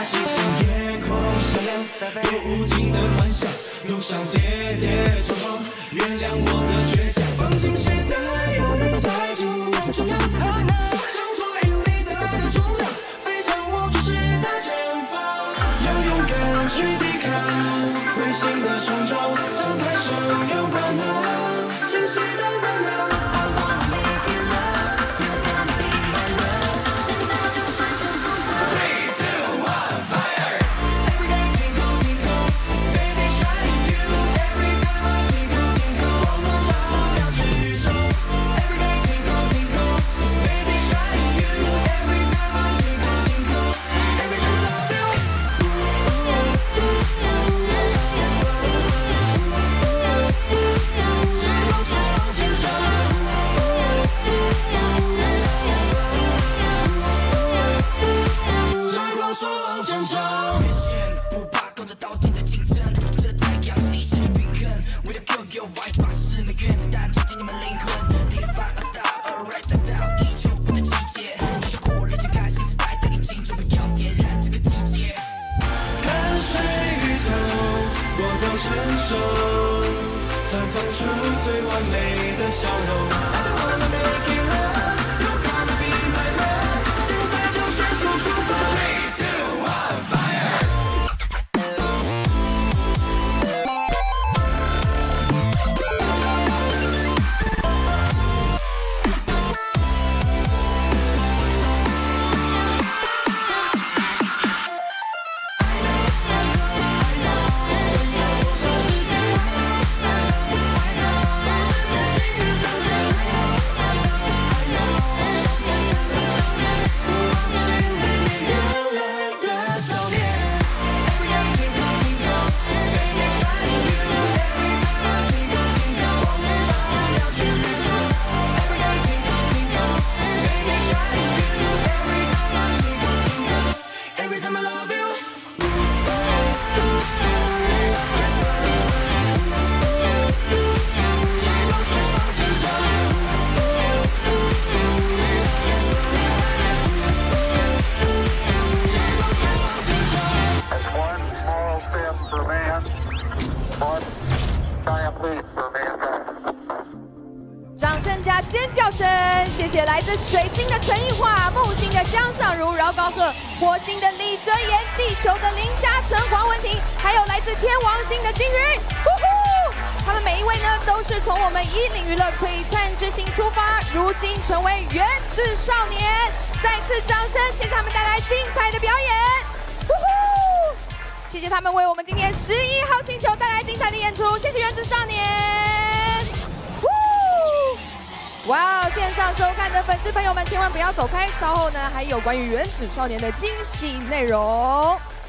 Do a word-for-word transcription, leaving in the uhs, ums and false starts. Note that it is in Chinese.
星星，夜空闪亮，有无尽的幻想，路上跌跌撞撞，原谅我的倔强。放进鞋带，有你才进入我的中央，挣脱引力的重量，飞向我注视的前方。要勇敢去抵抗内心的冲撞，张开手，拥抱那纤细的能量。 绽放出最完美的笑容。现在就全速出发 ，three two one fire。 掌声加尖叫声！谢谢来自水星的陈奕华、木星的江尚如、饶高策、火星的李哲言、地球的林嘉诚、黄文婷，还有来自天王星的金云。呼呼！他们每一位呢，都是从我们一零娱乐璀璨之星出发，如今成为原子少年。再次掌声，谢谢他们带来精彩的表演。呼呼！谢谢他们为我们今天十一号星球带来精彩的演出，谢谢原子少年。 哇哦！线上收看的粉丝朋友们，千万不要走开，稍后呢还有关于原子少年的惊喜内容。